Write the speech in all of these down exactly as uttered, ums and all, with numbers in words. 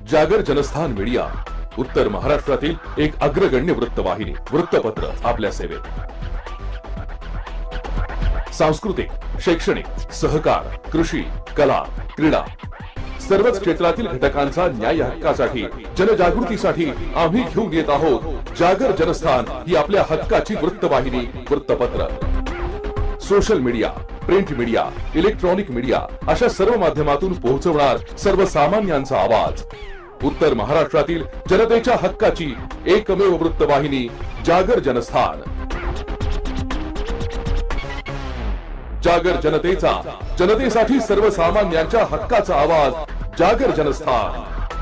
जागर जनस्थान मीडिया, उत्तर महाराष्ट्रातील एक अग्रगण्य वृत्तवाहिनी, वृत्तपत्र आपल्या सेवेत। सांस्कृतिक, शैक्षणिक, सहकार, कृषी, कला, क्रीडा सर्वच क्षेत्रातील घटकांचा न्याय हक्कासाठी, जनजागृतीसाठी आम्ही घेऊन येत आहोत जागर जनस्थान ही आपल्या हक्काची वृत्तवाहिनी, वृत्तपत्र। Social media, print media, electronic media अशा सर्व माध्यमातून पोहोचवणार सर्वसामान्यांचा आवाज। उत्तर महाराष्ट्रातील जनतेच्या हक्काची एकमेव वृत्तवाहिनी जागर जनस्थान। जागर जनतेचा, जनतेसाठी सर्वसामान्यांच्या हक्काचा आवाज, जागर जनस्थान।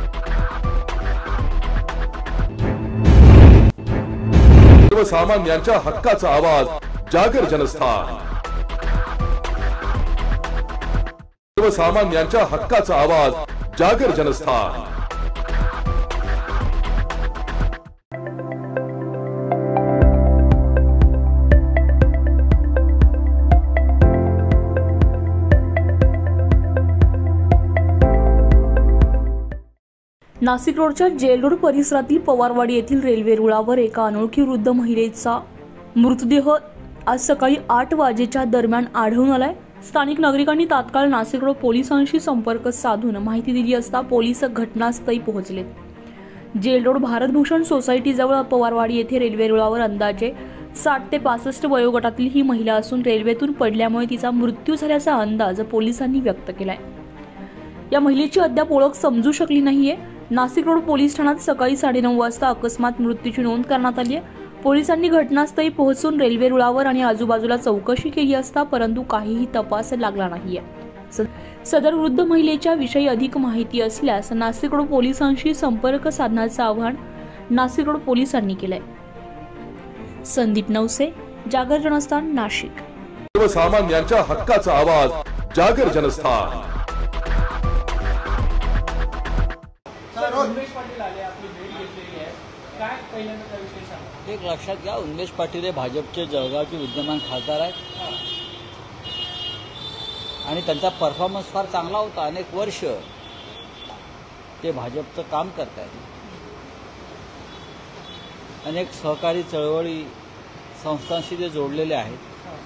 सर्वसामान्यांच्या हक्काचा आवाज, जागर जनस्थान। सर्वसामान्यांच्या हक्काचा आवाज, जागर जनस्थान। नाशिक रोडच्या जेल रोड परिसरातील पवारवाडी येथील रेल्वे रुळावर एका अनोळखी वृद्ध महिलेचा मृतदेह आज सकाळी आठ वाजेच्या दरम्यान आढळून आलाय। स्थानिक नागरिकांनी तात्काळ नाशिक रोड पोलिसांशी संपर्क साधून माहिती दिली असता पोलीस घटनास्थळी पोहोचलेत। जेल रोड भारतभूषण सोसायटी जवळ पवारवाडी येथे रेल्वे रुळावर अंदाजे साठ ते पासष्ट वयोगटातील ही महिला असून रेल्वेतून पडल्यामुळे तिचा मृत्यू झाल्याचा अंदाज पोलिसांनी व्यक्त केलाय। या महिलेची अद्याप ओळख समजू शकली नाहीये। नाशिक रोड पोलीस ठाण्यात सकाळी साडेनऊ वाजता अकस्मात मृत्यूची नोंद करण्यात आली आहे। पोलिसांनी घटनास्थळी पोहोचून रेल्वे रुळावर आणि आजूबाजूला चौकशी केली असता परंतु काहीही तपास लागला नाहीये। सदर वृद्ध महिलेच्या विषयी अधिक माहिती असल्यास नाशिक रोड पोलिसांशी संपर्क साधण्याचे आवाहन नाशिक रोड पोलिसांनी केलंय। संदीप नवसे, जागर जनस्थान, नाशिक। सर्वसामान्यांच्या हक्काचा आवाज, जागर जनस्थान। उन्मेष पाटील आले, आपली भेट घेतलेली आहे, काय पहिल्यांदा त्या विषयी सांगा। एक लक्षात घ्या, उन्मेष पाटील हे भाजपचे जळगावचे विद्यमान खासदार आहेत आणि त्यांचा परफॉर्मन्स फार चांगला होता। अनेक वर्ष ते भाजपचं काम करत आहेत। अनेक सहकारी चळवळी संस्थांशी ते जोडलेले आहेत।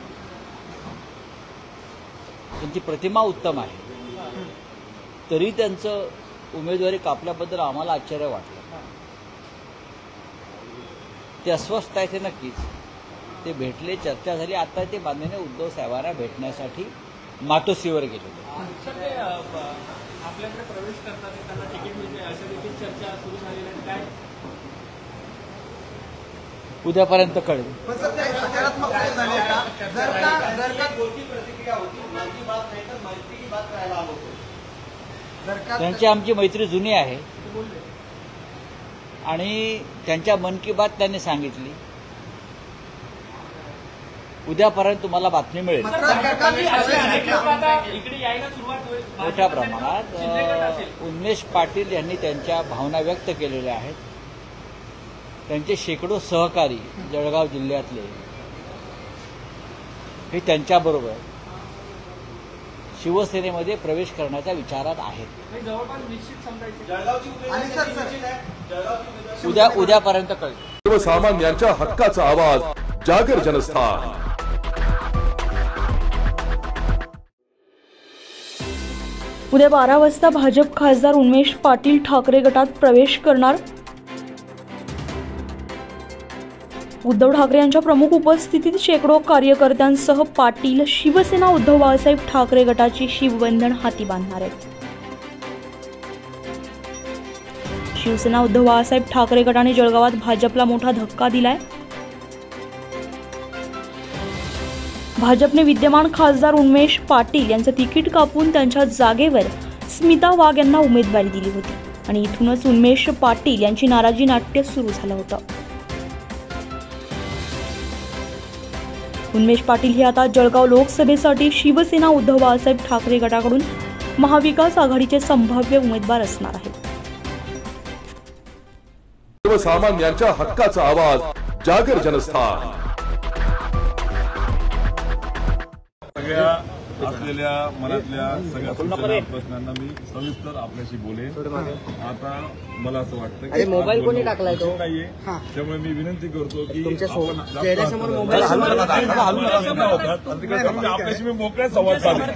त्यांची प्रतिमा उत्तम आहे, तरी त्यांचं उमेदवारी कापल्याबद्दल आम्हाला आश्चर्य वाटलं। ते अस्वस्थ आहे, ते नक्कीच। ते भेटले, चर्चा झाली, आता ते माननीय उद्धव साहेबांना भेटण्यासाठी मातोश्रीवर गेले। आपल्याकडे प्रवेश करतात, त्यांना तिकीट मिळते अशी देखील चर्चा सुरू झालेली आहे, काय उद्यापर्यंत कळेल। त्यांची आमची मैत्री जुनी आहे आणि त्यांच्या मन की बात त्यांनी सांगितली। उद्यापर्यंत तुम्हाला बातमी मिळेल। मोठ्या प्रमाणात उन्मेष पाटील यांनी त्यांच्या भावना व्यक्त केलेल्या आहेत। त्यांचे शेकडो सहकारी जळगाव जिल्ह्यातले हे त्यांच्याबरोबर शिवसेनेमध्ये प्रवेश करण्याच्या विचारात आहेत। उद्या उद्यापर्यंत कळेल। सर्वसामान्यांच्या हक्काचा आवाज, जागर जनस्थान। उद्या बारा वाजता भाजप खासदार उन्मेष पाटील ठाकरे गटात प्रवेश करणार। उद्धव ठाकरे यांच्या प्रमुख उपस्थितीत शेकडो कार्यकर्त्यांसह पाटील शिवसेना उद्धव बाळासाहेब ठाकरे गटाची शिवबंधन हाती बांधणार आहेत। शिवसेना उद्धव बाळासाहेब ठाकरे गटाने जळगावात भाजपला मोठा धक्का दिलाय। भाजपने विद्यमान खासदार उन्मेष पाटील यांचं तिकीट कापून त्यांच्या जागेवर स्मिता वाघ यांना उमेदवारी दिली होती आणि इथूनच उन्मेष पाटील यांची नाराजी नाट्य सुरू झालं होतं। उन्मेष पाटील हे आता जळगाव लोकसभेसाठी शिवसेना उद्धव बाळासाहेब ठाकरे गटाकडून महाविकास आघाडीचे संभाव्य उमेदवार असणार आहेत। सर्वसामान्यांच्या हक्काचा आवाज, जागर जनस्थान। सगळ्या असलेल्या मनातल्या सगळ्या सूचना प्रश्नांना मी सविस्तर आपल्याशी बोलेन। आता मला असं वाटतं की मोबाईल कोणी टाकलाय तो नाहीये, त्यामुळे मी विनंती करतो की चेहऱ्यासमोर मोबाईल आपल्याशी मी मोकळ्या संवाद साधेन।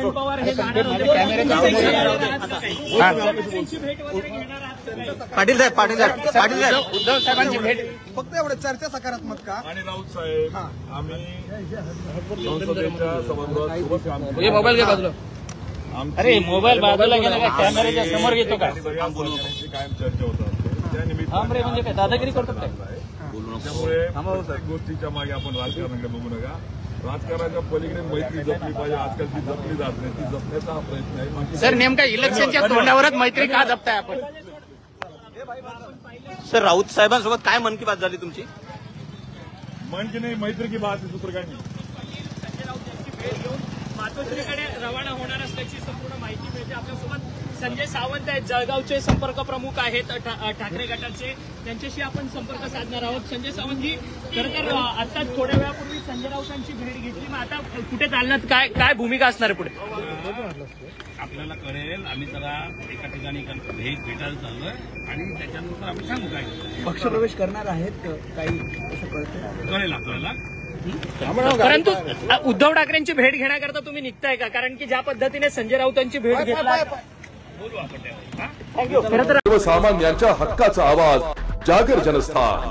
पाटील साहेब पाटील साहेब पाटील साहेब उद्धव साहेबांची भेट फक्त एवढं चर्चा सकारात्मक का? आणि राऊत साहेब आम्ही संसदेच्या सभागृहात सोबत काम केलं। मोबाईल घे बाजूला। अरे मोबाईल बाजूला गेला का? कॅमेऱ्याच्या समोर घेतो का? सगळ्या बोलण्याची कायम चर्चा होतात, त्या म्हणजे काय निमित्ताने दादागिरी करतात काय? त्यामुळे प्रत्येक गोष्टीच्या मागे आपण राजकारणाकडे बघू नका। राजकारणाच्या पलीकडे मैत्री जपली पाहिजे, आजकाल ती जपली जात नाही, ती जपण्याचा हा प्रयत्न आहे। सर नेमका इलेक्शनच्या तोंडावरच मैत्री का जपताय आपण? सर राऊत साहेबांसोबत काय मन की बात झाली तुमची? मन की नाही, मैत्री की बात, सूत्र काय नाही। संजय राऊत यांची भेट घेऊन मातोश्रीकडे रवाना होणार असल्याची संपूर्ण माहिती मिळते। आपल्यासोबत संजय सावंत आहेत, जळगावचे संपर्क प्रमुख आहेत ठाकरे गटाचे, त्यांच्याशी आपण संपर्क साधणार आहोत। संजय सावंतजी, खरं तर आता थोड्या वेळापूर्वी संजय राऊतांची भेट घेतली, मग आता कुठे चालण्यात काय काय भूमिका असणार आहे पुढे? आपल्याला कळेल, आम्ही जरा एका ठिकाणी भेट भेटायला चाललोय आणि त्याच्यानंतर आम्ही सांगू काय पक्षप्रवेश करणार आहेत काही असं कळतं? कळेल आपल्याला। परंतु उद्धव ठाकरेंची भेट घेण्याकरता तुम्ही निघताय का? कारण की ज्या पद्धतीने संजय राऊतांची भेट घेतला, बोलू आपण त्यावर। खरं तर सर्वसामान्यांच्या हक्काचा आवाज जागर जनस्थान।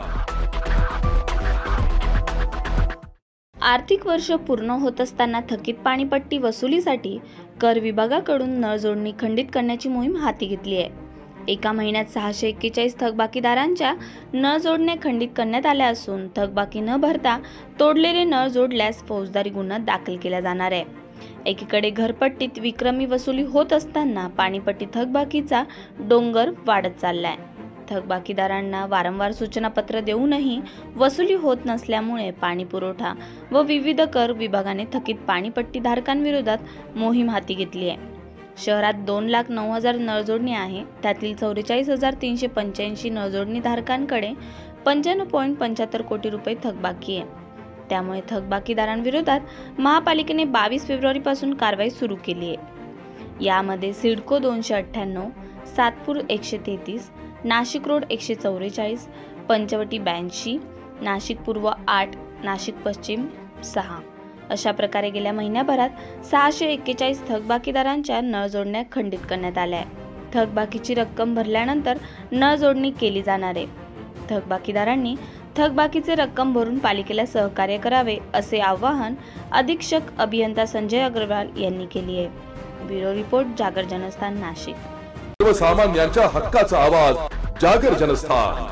आर्थिक वर्ष पूर्ण होत असताना थकीत पाणीपट्टी वसुलीसाठी कर विभागाकडून नळ जोडणी खंडित करण्याची मोहीम हाती घेतली आहे। एका महिन्यात सहाशे एक्केचाळीस थकबाकीदारांच्या नळ जोडण्या खंडित करण्यात आल्या असून थकबाकी न भरता तोडलेले नळ जोडल्यास फौजदारी गुन्हा दाखल केला जाणार आहे। एकीकडे घरपट्टीत विक्रमी वसुली होत असताना पाणीपट्टी थकबाकीचा डोंगर वाढत चाललाय। थकबाकीदारांना वारंवार सूचनापत्र देऊनही वसुली होत नसल्यामुळे पाणी पुरवठा व विविध कर विभागाने थकीत पाणीपट्टी धारकांविरोधात मोहीम हाती घेतली आहे। शहरात दोन लाख नऊ हजार नळजोडणी आहे, त्यातील चौवेचाळीस हजार तीनशे पंच्याऐंशी नळजोडणी धारकांकडे पंच्याण्णव पॉईंट पंच्याहत्तर कोटी रुपये थकबाकी आहे। त्यामुळे थकबाकीदारांविरोधात महापालिकेने बावीस फेब्रुवारी पासून कारवाई सुरू केली आहे। यामध्ये सिडको दोनशे अठ्ठ्याण्णव, सातपूर एकशे तेहतीस, नाशिक रोड एकशे चौवेचाळीस, पंचवटी ब्याऐंशी, नाशिक पूर्व आठ, नाशिक पश्चिम सहा अशा प्रकारे गेल्या महिन्याभरात सहाशे एक्केचाळीस थकबाकीदारांच्या नळ जोडण्या खंडित करण्यात आल्या आहे। थकबाकीची रक्कम भरल्यानंतर नळ जोडणी केली जाणार आहे। थकबाकीदारांनी थकबाकीचे रक्कम भरून पालिकेला सहकार्य करावे असे आवाहन अधीक्षक अभियंता संजय अग्रवाल यांनी केले आहे। ब्युरो रिपोर्ट, जागर जनस्थान, नाशिक। सर्वसामान्यांच्या हक्काचा आवाज जागर जनस्थान।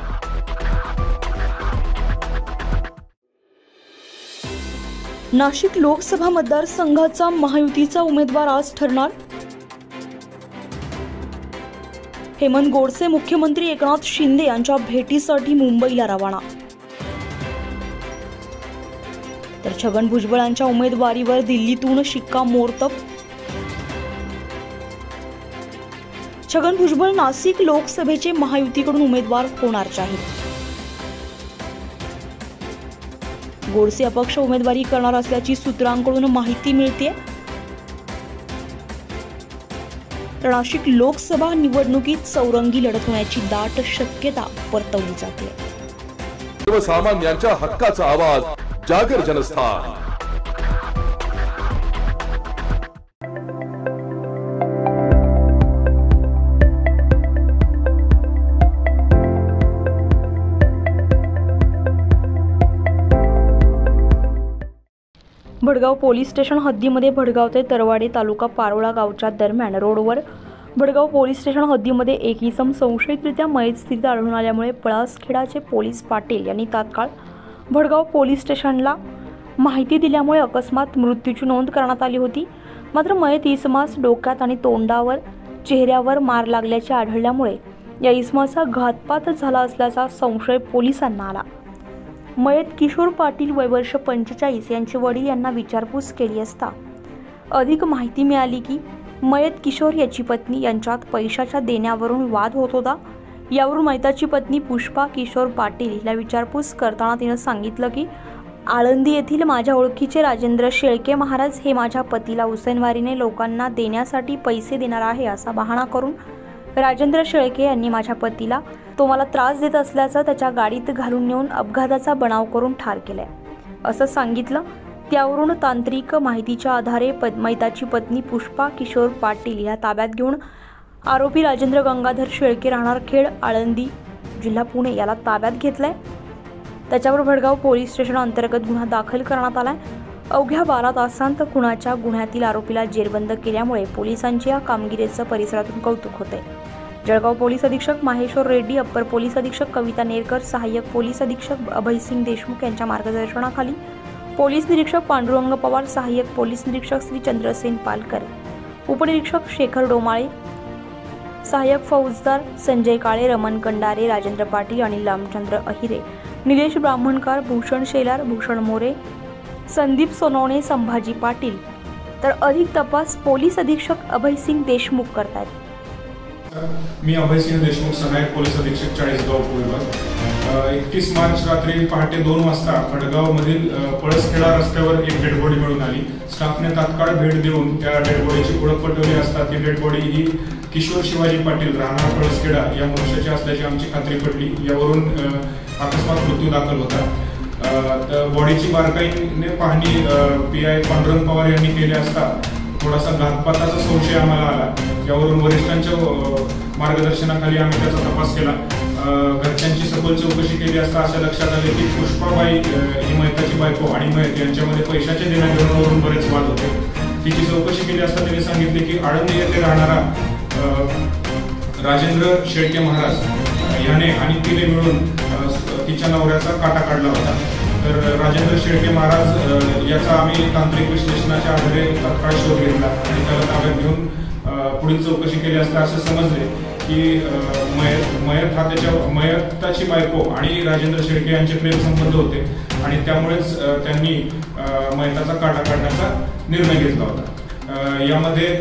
नाशिक लोकसभा मतदारसंघाचा महायुतीचा उमेदवार आज ठरणार। हेमंत गोडसे मुख्यमंत्री एकनाथ शिंदे यांच्या भेटीसाठी मुंबईला रवाना। तर छगन भुजबळांच्या उमेदवारीवर दिल्लीतून शिक्कामोर्तब। छगन भुजबळ नाशिक लोकसभेचे महायुतीकडून उमेदवार होणार जाहीर। गोडसे अपक्ष उमेदवारी करणार असल्याची सूत्रांकडून माहिती मिळते। तर नाशिक लोकसभा निवडणुकीत चौरंगी लढत होण्याची दाट शक्यता वर्तवली जाते। सर्वसामान्यांच्या हक्काचा आवाज जागर जनस्थान। भडगाव पोलीस स्टेशन हद्दीमध्ये भडगाव ते तरवाडे तालुका पारोळा गावच्या दरम्यान रोडवर भडगाव पोलीस स्टेशन हद्दीमध्ये एक इसम संशयितरित्या मयत स्थितीत आढळून आल्यामुळे पळासखेडाचे पोलीस पाटील यांनी तात्काळ भडगाव पोलीस स्टेशनला माहिती दिल्यामुळे अकस्मात मृत्यूची नोंद करण्यात आली होती। मात्र मयत इसमास डोक्यात आणि तोंडावर चेहऱ्यावर मार लागल्याचे आढळल्यामुळे या इसमाचा घातपात झाला असल्याचा संशय पोलिसांना आला। मयत किशोर पाटील वय वर्ष पंचेचाळीस यांचे वडील यांना विचारपूस केली असता अधिक माहिती मिळाली की मयत किशोर याची पत्नी यांच्यात पैशाच्या देण्यावरून वाद होत होता। यावरून मयताची पत्नी पुष्पा किशोर पाटील हिला विचारपूस करताना तिने सांगितलं की आळंदी येथील माझ्या ओळखीचे राजेंद्र शेळके महाराज हे माझ्या पतीला हुसेनवारीने लोकांना देण्यासाठी पैसे देणार आहे असा बहाणा करून राजेंद्र शेळके यांनी माझ्या पतीला तो मला त्रास देत असल्याचं त्याच्या गाडीत घालून नेऊन अपघाताचा बनाव करून ठार केलाय असं सांगितलं। त्यावरून तांत्रिक माहितीच्या आधारे मैताची पत्नी पुष्पा किशोर पाटील या ताब्यात घेऊन आरोपी राजेंद्र गंगाधर शेळके राहणार खेड आळंदी जिल्हा पुणे याला ताब्यात घेतलाय। त्याच्यावर भडगाव पोलीस स्टेशन अंतर्गत गुन्हा दाखल करण्यात आलाय। अवघ्या बारा तासांत खुनाच्या गुन्ह्यातील आरोपीला जेरबंद केल्यामुळे पोलिसांच्या या कामगिरीचं परिसरातून कौतुक होते। जळगाव पोलीस अधीक्षक माहेश्वर रेड्डी, अप्पर पोलीस अधीक्षक कविता नेरकर, सहाय्यक पोलीस अधीक्षक अभयसिंग देशमुख यांच्या मार्गदर्शनाखाली पोलीस निरीक्षक पांडुरंग पवार, सहाय्यक पोलीस निरीक्षक श्री चंद्रसेन पालकर, उपनिरीक्षक शेखर डोमाळे, सहाय्यक फौजदार संजय काळे, रमण कंडारे, राजेंद्र पाटील, अनिल रामचंद्र अहिरे, निलेश ब्राह्मणकार, भूषण शेलार, भूषण मोरे, संदीप सोनवणे, संभाजी पाटील तर अधिक तपास पोलीस अधीक्षक अभयसिंग देशमुख करतात। मी अभयसिंग देशमुख, सहाय्यक पोलीस अधीक्षक चाळीसगाव विभाग। एकतीस मार्च रात्री पहाटे दोन वाजता खडगाव मधील पळसखेडा रस्त्यावर एक डेड बॉडी मिळून आली। स्टाफने तात्काळ भेट देऊन त्या डेड बॉडीची ओळख पटवली असता ती डेड बॉडी ही किशोर शिवाजी पाटील राहणार पळसखेडा या मनुष्याची असल्याची आमची खात्री पडली। यावरून अकस्मात मृत्यू दाखल होता। बॉडीची बारकाईने पाहणी पी आय पांडुरंग पवार यांनी केली असता थोडासा घातपाताचा संशय आम्हाला आला। यावरून वरिष्ठांच्या मार्गदर्शनाखाली आम्ही त्याचा तपास केला। घरच्यांची सखोल चौकशी केली असता अशा लक्षात आले की पुष्पाबाई ही मैताची बायको आणि मैत यांच्यामध्ये पैशाच्या देण्याघेण्यावरून बरेच वाद होते। तिची चौकशी केली असता त्यांनी सांगितले की आळंदी येथे राहणारा राजेंद्र शेळके महाराज याने आणि तिने मिळून तिच्या नवऱ्याचा काटा काढला होता। तर राजेंद्र शेळके महाराज याचा आम्ही तांत्रिक विश्लेषणाच्या आधारे तत्काळ शोध घेतला आणि त्याला ताब्यात घेऊन पुढील चौकशी केली असता असे समजले की मयत मयत हा त्याच्या मयताची बायको आणि राजेंद्र शेळके यांचे प्रेम संबंध होते आणि त्यामुळेच त्यांनी मयताचा काटा काढण्याचा निर्णय घेतला होता। यामध्ये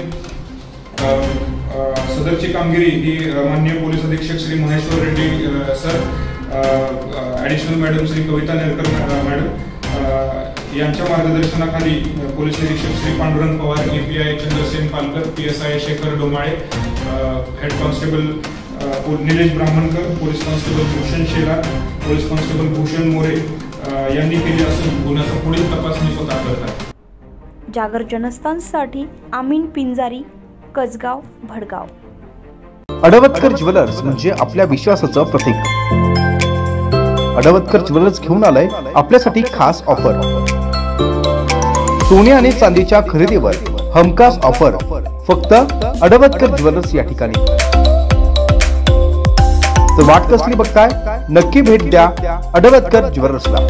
सदरची कामगिरी ही माननीय पोलीस अधीक्षक Shri Maheshwar Reddy sir, additional madam Shri Kavita Nerkar madam यांच्या मार्गदर्शनाखाली पोलीस निरीक्षक Shri Pandurang Pawar, A P I Chandrasen Palkar, P S I Shekhar Domale, head constable Nilesh Brahmankar, police constable Bhushan Shelar, police constable Bhushan More यांनी केली असून गुन्ह्याचा पुढील तपासणी स्वतः करतात। जागर जनस्थानसाठी आमीन पिंजारी, कसगाव, भडगाव। अडवतकर ज्वेलर्स म्हणजे आपल्या विश्वासाचं प्रतीक। अडवतकर ज्वेलर्स घेऊन आलाय आपल्यासाठी खास ऑफर। सोने आणि चांदीच्या खरेदीवर हमखास ऑफर फक्त अडवतकर ज्वेलर्स या ठिकाणी। तर वाट कसली बघताय, नक्की भेट द्या अडवतकर ज्वेलर्सला।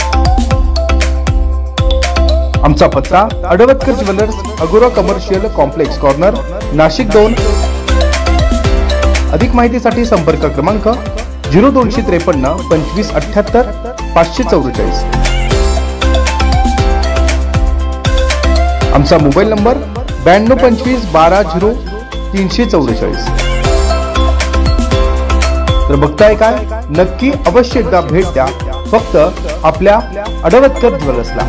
आमचा पत्ता Advatkar jewellers, Agora commercial complex corner, Nashik दोन। अधिक माहितीसाठी संपर्क क्रमांक झिरो दोनशे त्रेपन्न पंचवीस अठ्याहत्तर पाचशे चौवेचाळीस। आमचा मोबाईल नंबर ब्याण्णव पंचवीस बारा झिरो तीनशे चौवेचाळीस। तर बघताय काय, नक्की अवश्य एकदा भेट द्या फक्त आपल्या अडवतकर ज्वेलर्सला।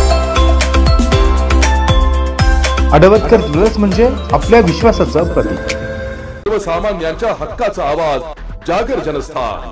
अडवतकर ज्वेलर्स म्हणजे आपल्या विश्वासाचं प्रतीक। सर्वसामान्यांच्या हक्काचा आवाज, जागर जनस्थान।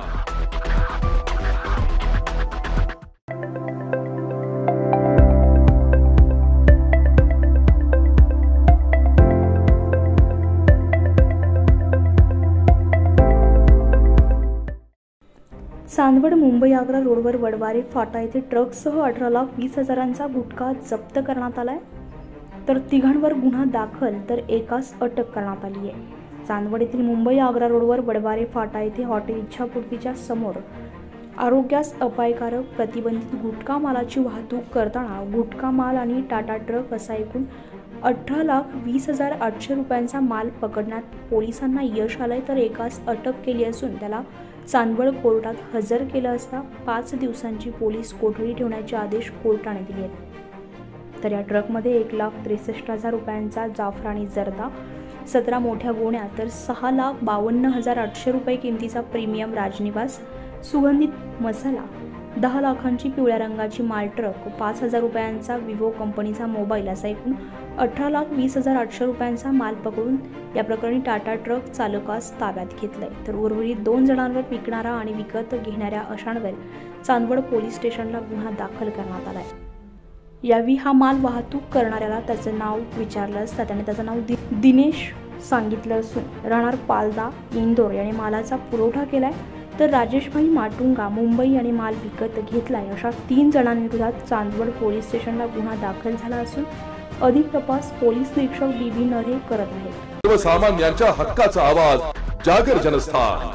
चांदवड मुंबई आग्रा रोडवर वडवारे फाटा येथे ट्रकसह अठरा लाख वीस हजारांचा गुटखा जप्त करण्यात आलाय, तर तिघांवर गुन्हा दाखल तर एकास अटक करण्यात आली आहे। चांदवड येथील मुंबई आग्रा रोडवर वडवारे फाटा येथे हॉटेल इच्छापूर्तीच्या समोर आरोग्यास अपायकारक प्रतिबंधित गुटखा मालाची वाहतूक करताना गुटखा माल आणि टाटा ट्रक असा एकूण अठरा लाख वीस हजार आठशे रुपयांचा माल पकडण्यात पोलिसांना यश आलंय, तर एकास अटक केली असून त्याला चांदवड कोर्टात हजर केलं असता पाच दिवसांची पोलीस कोठडी ठेवण्याचे आदेश कोर्टाने दिले आहेत। तर या ट्रकमध्ये एक लाख त्रेसष्ट हजार रुपयांचा जाफरानी जर्दा, सतरा मोठ्या गोण्या, तर सहा लाख बावन्न हजार आठशे रुपये किमतीचा प्रीमियम राजनिवास सुगंधित मसाला, दहा लाखांची पिवळ्या रंगाची माल ट्रक, पाच हजार रुपयांचा विवो कंपनीचा मोबाईल असा एकूण अठरा लाख वीस हजार आठशे रुपयांचा माल पकडून या प्रकरणी टाटा ट्रक चालकास ताब्यात घेतलंय. तर उर्वरित दोन जणांवर विकणारा आणि विकत घेणाऱ्या अशांवर चांदवड पोलीस स्टेशनला गुन्हा दाखल करण्यात आलाय. यावेळी हा माल वाहतूक करणाऱ्याला त्याचं नाव विचारलं असता त्याने त्याचं नाव दि दिनेश सांगितलं असून राहणार पालदा इंदोर याने मालाचा पुरवठा केलाय. तर राजेशभाई माटुंगा मुंबई याने माल विकत घेतलाय. अशा तीन जणांविरोधात चांदवड पोलीस स्टेशनला गुन्हा दाखल झाला असून अधिक तपास पोलीस निरीक्षक बी बी नरे करत आहेत. सर्वसामान्यांच्या हक्काचा आवाज जागर जनस्थान.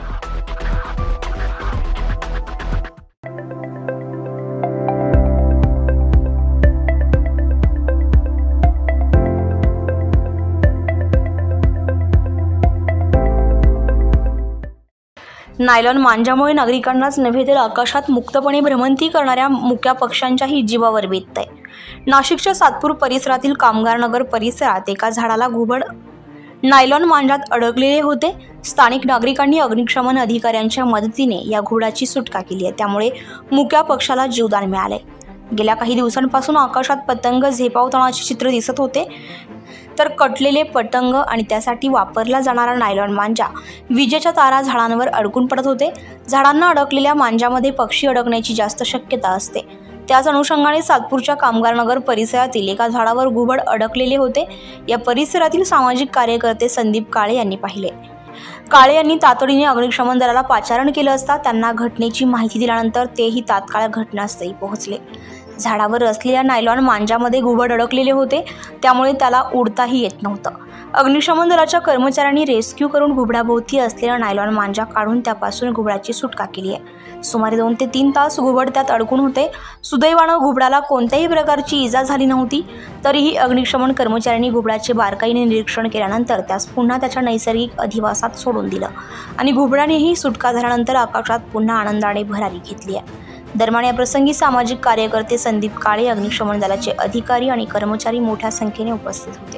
नायलॉन मांजामुळे नागरिकांनाच नव्हे तर आकाशात मुक्तपणे भ्रमंती करणाऱ्या मुक्या पक्ष्यांच्याही जीवावर बेततंय. नाशिकच्या सातपूर परिसरातील कामगारनगर परिसरात एका झाडाला घुबड नायलॉन मांजात अडकलेले होते. स्थानिक नागरिकांनी अग्निशमन अधिकाऱ्यांच्या मदतीने या घुबडाची सुटका केली आहे. त्यामुळे मुक्या पक्षाला जीवदान मिळाले. गेल्या काही दिवसांपासून आकाशात पतंग झेपावतानाचे चित्र दिसत होते. तर कटलेले पतंग आणि त्यासाठी वापरला जाणारा नायलॉन मांजा विजेच्या तारा झाडांवर अडकून पडत होते. झाडांना अडकलेल्या मांजामध्ये पक्षी अडकण्याची जास्त शक्यता असते. त्याच अनुषंगाने सातपूरच्या कामगारनगर परिसरातील एका झाडावर घुबड अडकलेले होते. या परिसरातील सामाजिक कार्यकर्ते संदीप काळे यांनी पाहिले. काळे यांनी तातडीने अग्निशमन दलाला पाचारण केलं असता त्यांना घटनेची माहिती दिल्यानंतर तेही तात्काळ घटनास्थळी पोहोचले. झाडावर असलेल्या नायलॉन मांजामध्ये घुबड अडकलेले होते. त्यामुळे त्याला उडताही येत नव्हतं. अग्निशमन दलाच्या कर्मचाऱ्यांनी रेस्क्यू करून घुबडाभोवती असलेला नायलॉन मांजा काढून त्यापासून घुबडाची सुटका केली आहे. सुमारे दोन ते तीन तास घुबड त्यात अडकून होते. सुदैवानं घुबडाला कोणत्याही प्रकारची इजा झाली नव्हती. तरीही अग्निशमन कर्मचाऱ्यांनी घुबडाचे बारकाईने निरीक्षण केल्यानंतर त्यास पुन्हा त्याच्या नैसर्गिक अधिवासात सोडून दिलं आणि घुबडानेही सुटका झाल्यानंतर आकाशात पुन्हा आनंदाने भरारी घेतली आहे. दरम्यान या प्रसंगी सामाजिक कार्यकर्ते संदीप काळे, अग्निशमन दलाचे अधिकारी आणि कर्मचारी मोठ्या संख्येने उपस्थित होते.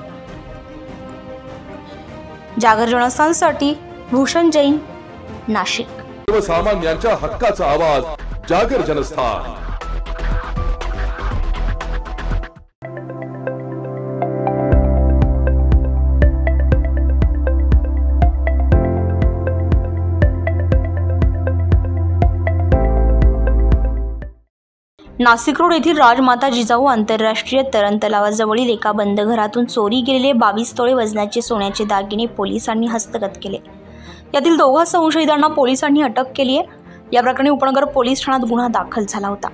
जागर जनस्थानसाठी भूषण जैन, नाशिक. सर्वसामान्यांच्या हक्काचा आवाज जागर जनस्थान. नाशिक रोड येथील राजमाता जिजाऊ आंतरराष्ट्रीय तरणतलावाजवळील एका बंद घरातून चोरी गेलेले बावीस तोळे वजनाचे सोन्याचे दागिने पोलिसांनी हस्तगत केले. यातील दोघा संशयितांना पोलिसांनी अटक केली आहे. या प्रकरणी उपनगर पोलीस ठाण्यात गुन्हा दाखल झाला होता.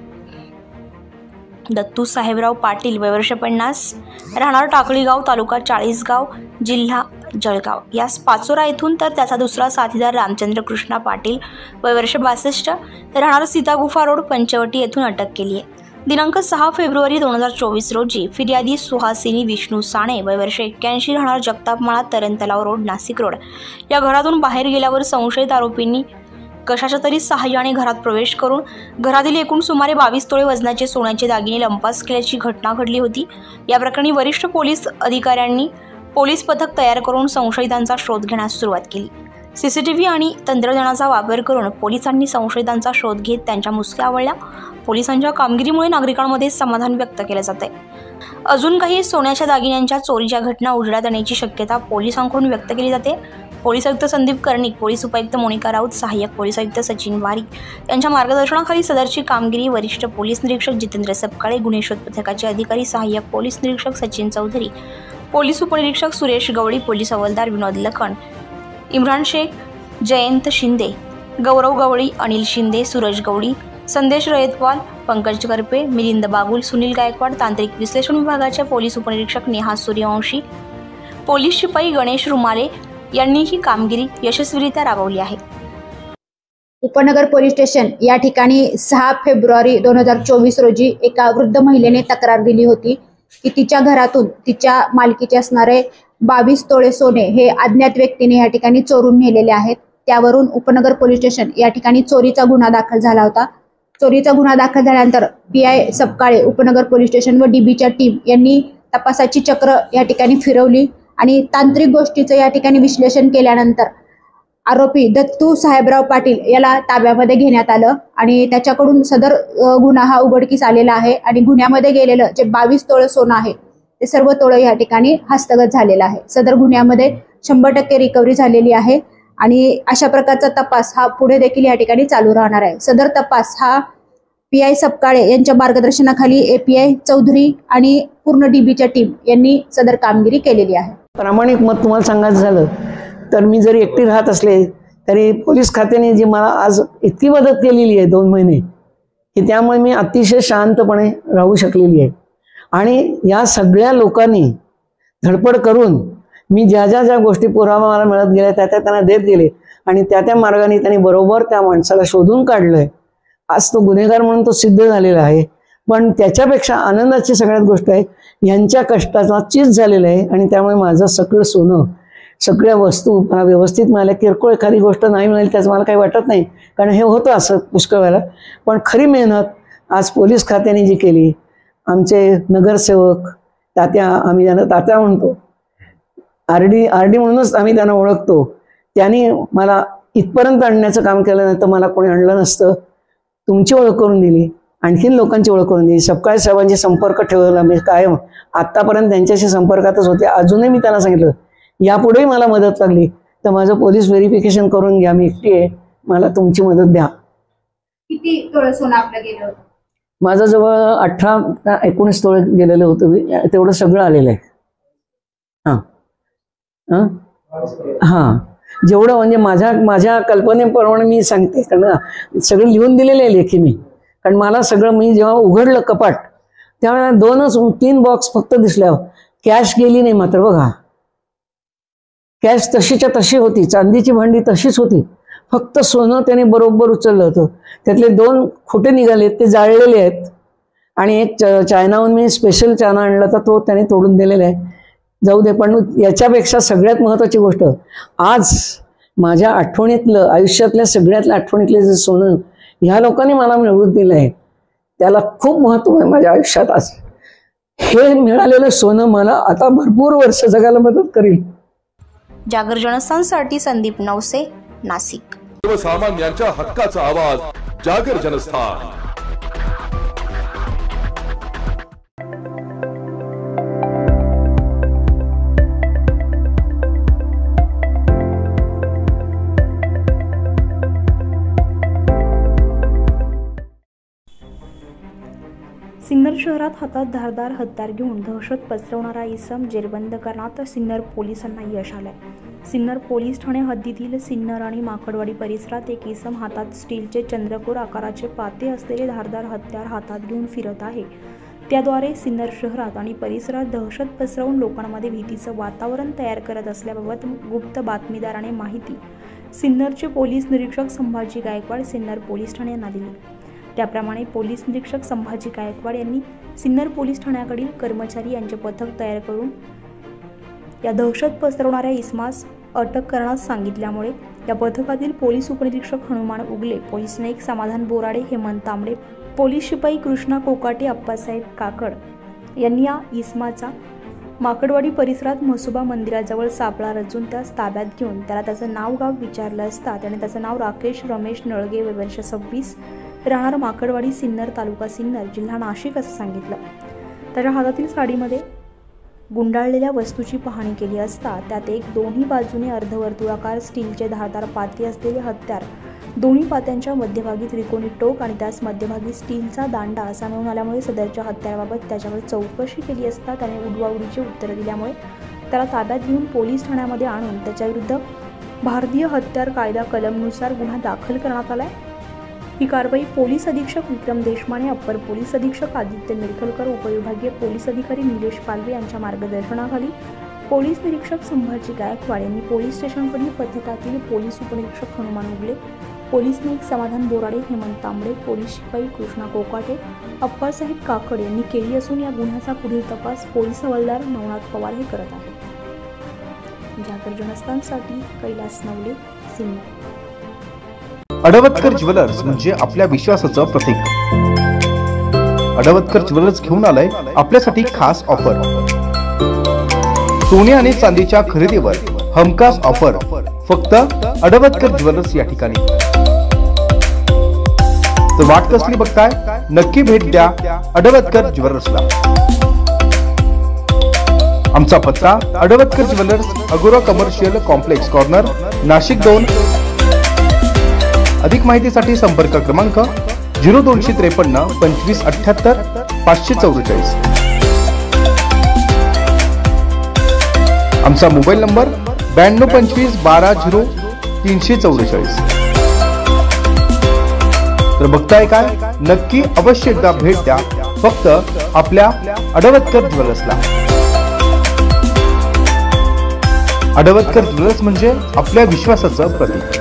दत्तू साहेबराव पाटील वयवर्ष पन्नास, राहणार टाकळीगाव, तालुका चाळीसगाव, जिल्हा जळगाव यास पाचोरा येथून, तर त्याचा दुसरा साथीदार रामचंद्र कृष्णा पाटील वयवर्ष बासष्ट, राहणार सीतागुफा रोड, पंचवटी येथून अटक केली आहे. दिनांक सहा फेब्रुवारी दोन हजार चोवीस रोजी फिर्यादी सुहासिनी विष्णू साणे वयवर्ष एक्क्याऐंशी, राहणार जगतापमाळा, तरणतलाव रोड, नाशिक रोड या घरातून बाहेर गेल्यावर संशयित आरोपींनी कशाच्या तरी सहाय्याने घरात प्रवेश करून घरातील एकूण सुमारे बावीस तोळे वजनाचे सोन्याचे दागिने लंपास केल्याची घटना घडली होती. या प्रकरणी वरिष्ठ पोलीस अधिकाऱ्यांनी पोलीस पथक तयार करून संशयितांचा शोध घेण्यास सुरुवात केली. सीसीटीव्ही आणि तंत्रज्ञानाचा वापर करून पोलिसांनी संशयितांचा शोध घेत त्यांच्या मुसक्या आवळल्या. पोलिसांच्या कामगिरीमुळे नागरिकांमध्ये समाधान व्यक्त केले जात आहे. अजून काही सोन्याच्या दागिन्यांच्या चोरीच्या घटना उजेडात येण्याची शक्यता पोलिसांकडून व्यक्त केली जाते. पोलीस आयुक्त संदीप कर्णिक, पोलीस उपायुक्त मोनिका राऊत, सहाय्यक पोलीस आयुक्त सचिन वारीक यांच्या मार्गदर्शनाखाली सदरची कामगिरी वरिष्ठ पोलीस निरीक्षक जितेंद्र सपकाळे, गुन्हे शोध पथकाचे अधिकारी सहाय्यक पोलीस निरीक्षक सचिन चौधरी, पोलीस उपनिरीक्षक सुरेश गवळी, पोलीस हवालदार विनोद लखन, इम्रान शेख, जयंत शिंदे, गौरव गवळी, अनिल शिंदे, सूरज गवळी, संदेश रयतवाल, पंकज करपे, मिलिंद बागुल, सुनील गायकवाड, तांत्रिक विश्लेषण विभागाच्या पोलीस उपनिरीक्षक नेहा सूर्यवंशी, पोलीस शिपाई गणेश रुमाले यांनी ही कामगिरी यशस्वीरित्या राबवली आहे. उपनगर पोलीस स्टेशन या ठिकाणी सहा फेब्रुवारी दोन हजार चोवीस रोजी एका वृद्ध महिलेने तक्रार दिली होती की तिच्या घरातून तिच्या मालकीचे असणारे बावीस तोळे सोने हे अज्ञात व्यक्तीने या ठिकाणी चोरून नेलेले आहेत. त्यावरून उपनगर पोलीस स्टेशन या ठिकाणी चोरीचा गुन्हा दाखल झाला होता. चोरीचा गुन्हा दाखल झाल्यानंतर पी आय सपकाळे, उपनगर पोलीस स्टेशन व डीबीच्या टीम यांनी तपासाची चक्र या ठिकाणी फिरवली आणि तांत्रिक गोष्टीचं या ठिकाणी विश्लेषण केल्यानंतर आरोपी दत्तू साहेबराव पाटील याला ताब्यामध्ये घेण्यात आलं आणि त्याच्याकडून सदर गुन्हा हा उघडकीस आलेला आहे आणि गुन्ह्यामध्ये गेलेलं जे बावीस तोळे सोनं आहे ते सर्व तोळे या ठिकाणी हस्तगत झालेलं आहे. सदर गुन्ह्यामध्ये शंभर टक्के रिकव्हरी झालेली आहे आणि अशा प्रकारचा तपास हा पुढे देखील या ठिकाणी चालू राहणार आहे. सदर तपास हा पी आय सपकाळे यांच्या मार्गदर्शनाखाली एपीआय चौधरी आणि पूर्ण डीबीच्या टीम यांनी सदर कामगिरी केलेली आहे. प्रामाणिक मत तुम्हाला सांगायचं झालं तर मी जरी एकटी राहत असले तरी पोलीस खात्याने जी मला आज इतकी मदत केलेली आहे दोन महिने की त्यामुळे मी अतिशय शांतपणे राहू शकलेली आहे. आणि या सगळ्या लोकांनी धडपड करून मी ज्या ज्या ज्या गोष्टी पुरावा मला मिळत गेल्या त्या त्या त्यांना देत गेले आणि त्या त्या मार्गाने त्यांनी बरोबर त्या माणसाला शोधून काढलंय. आज तो गुन्हेगार म्हणून तो सिद्ध झालेला आहे. पण त्याच्यापेक्षा आनंदाची सगळ्यात गोष्ट आहे यांच्या कष्टाचा चीज झालेला आहे आणि त्यामुळे माझं सगळं सोनं सगळ्या वस्तू मला व्यवस्थित मिळाल्या. किरकोळ एखादी गोष्ट नाही मिळाली त्याचं मला काही वाटत नाही कारण हे होतं असं पुष्कळ वेळेला. पण खरी मेहनत आज पोलीस खात्याने जी केली, आमचे नगरसेवक तात्या, आम्ही त्यांना तात्या म्हणतो, आर डी आर डी म्हणूनच आम्ही त्यांना ओळखतो, त्यांनी मला इथपर्यंत आणण्याचं काम केलं नाही तर मला कोणी आणलं नसतं. तुमची ओळख करून दिली, आणखीन लोकांची ओळख करून दिली. सपकाळे साहेबांशी संपर्क ठेवला मी कायम, आत्तापर्यंत त्यांच्याशी संपर्कातच होते. अजूनही मी त्यांना सांगितलं यापुढेही मला मदत लागली तर माझं पोलीस व्हेरिफिकेशन करून घ्या, मी एकटी आहे, मला तुमची मदत द्या. किती तोळे सोनं आपलं गेलं होतं? माझं जवळ अठरा एकोणीस तोळे गेलेलं होतं, तेवढं सगळं आलेलं आहे. हां हां हां जेवढं म्हणजे माझ्या माझ्या कल्पनेप्रमाणे मी सांगते कारण सगळं लिहून दिलेलं आहे लेखी मी. कारण मला सगळं मी जेव्हा उघडलं कपाट त्यावेळेला दोनच तीन बॉक्स फक्त दिसल्या, कॅश गेली नाही. मात्र बघा कॅश तशीच्या तशी होती, चांदीची भांडी तशीच होती, फक्त सोनं त्याने बरोबर उचललं होतं. त्यातले दोन खोटे निघाले ते जाळलेले आहेत आणि एक चायनाहून मी स्पेशल चायना आणला तर तो त्याने तोडून दिलेला आहे. जाऊ दे, पण याच्यापेक्षा सगळ्यात महत्त्वाची गोष्ट आज माझ्या आठवणीतलं आयुष्यातल्या सगळ्यातल्या आठवणीतले जे सोनं ह्या लोकांनी मला मिळवून दिलं आहे त्याला खूप महत्त्व आहे माझ्या आयुष्यात. आज हे मिळालेलं सोनं मला आता भरपूर वर्ष जगायला मदत करेल. जागर जनस्थानसाठी संदीप नवसे, नाशिक. सर्वसामान्यांच्या हक्काचा आवाज, जागर जनस्थान. सिन्नर शहरात हातात धारदार हत्यार घेऊन दहशत पसरवणारा इसम जेरबंद करण्यात सिन्नर पोलिसांना यश आलंय. सिन्नर पोलीस ठाणे हद्दीतील सिन्नर आणि माकडवाडी परिसरात एक इसम हातात स्टीलचे चंद्रकोर आकाराचे पाते असलेले धारदार हत्यार हातात घेऊन फिरत आहे. त्याद्वारे सिन्नर शहरात आणि परिसरात दहशत पसरवून लोकांमध्ये भीतीचं वातावरण तयार करत असल्याबाबत गुप्त बातमीदाराने माहिती सिन्नरचे पोलीस निरीक्षक संभाजी गायकवाड सिन्नर पोलीस ठाणे यांना दिली. त्याप्रमाणे पोलीस निरीक्षक संभाजी गायकवाड यांनी सिन्नर पोलीस ठाण्याकडील कर्मचारी यांचे पथक तयार करून या दहशत पसरवणाऱ्या इसमास अटक करण्यास सांगितल्यामुळे या पथकातील पोलीस उपनिरीक्षक हनुमान उगले, पोलीस नाईक समाधान बोराडे, हेमंत तांबडे, पोलीस शिपाई कृष्णा कोकाटे, अप्पासाहेब काकड यांनी या इसमाचा माकडवाडी परिसरात म्हसोबा मंदिराजवळ सापळा रचून त्यास ताब्यात घेऊन त्याला त्याचं नाव गाव विचारलं असता त्याने त्याचं नाव राकेश रमेश नळगे, वय वर्ष सव्वीस, राहणार माकडवाडी, सिन्नर, तालुका सिन्नर, जिल्हा नाशिक असं सांगितलं. त्याच्या हातातील साडीमध्ये गुंडाळलेल्या वस्तूची पाहणी केली असता त्यात एक दोन्ही बाजूने अर्धवर्तुळाकार स्टीलचे धारदार पाते असलेले हत्यार, दोन्ही पात्यांच्या मध्यभागी त्रिकोणी टोक आणि त्यास मध्यभागी स्टीलचा दांडा असा मिळून आल्यामुळे सदरच्या हत्याराबाबत त्याच्यावर चौकशी केली असता त्याने उडवाउडीची उत्तरं दिल्यामुळे त्याला ताब्यात घेऊन पोलीस ठाण्यामध्ये आणून त्याच्याविरुद्ध भारतीय हत्यार कायदा कलमनुसार गुन्हा दाखल करण्यात आलाय. ही कारवाई पोलीस अधीक्षक विक्रम देशमाने, अप्पर पोलीस अधीक्षक आदित्य मिरखलकर, उपविभागीय पोलीस अधिकारी निलेश पालवे यांच्या मार्गदर्शनाखाली पोलीस निरीक्षक संभाजी गायकवाड यांनी पोलीस स्टेशनकडील पथकातील पोलीस उपनिरीक्षक हनुमान उगले, पोलीस नाईक समाधान बोराडे, हेमंत तांबडे, पोलीस शिपाई कृष्णा कोकाटे, अप्पासाहेब काकड यांनी केली असून या गुन्ह्याचा पुढील तपास पोलीस हवालदार नवनाथ पवार हे करत आहेत. जागर जनस्थानसाठी कैलास नवले, सिन्नर. अडवतकर ज्वेलर्स म्हणजे आपल्या विश्वासाचं प्रतीक. अडवतकर ज्वेलर्स घेऊन आलाय आपल्यासाठी खास ऑफर. सोने आणि चांदीच्या खरेदीवर हमखास ऑफर, फक्त अडवदकर ज्वेलर्स या ठिकाणी। तर वाट कसली बघताय, नक्की भेट द्या अडवदकर ज्वेलर्सला। आमचा पत्ता Advadkar jewellers, Agora commercial complex corner, Nashik दोन। अधिक माहितीसाठी संपर्क क्रमांक झिरो दोनशे त्रेपन्न पंचवीस अठ्याहत्तर पाचशे चौवेचाळीस। आमचा मोबाईल नंबर ब्याण्णव पंचवीस बारा झिरो तीनशे चौवेचाळीस। तर बघताय काय, नक्की अवश्य एकदा भेट द्या फक्त आपल्या अडवदकर ज्वेलर्सला। अडवदकर ज्वेलर्स म्हणजे आपल्या विश्वासाचं प्रतीक।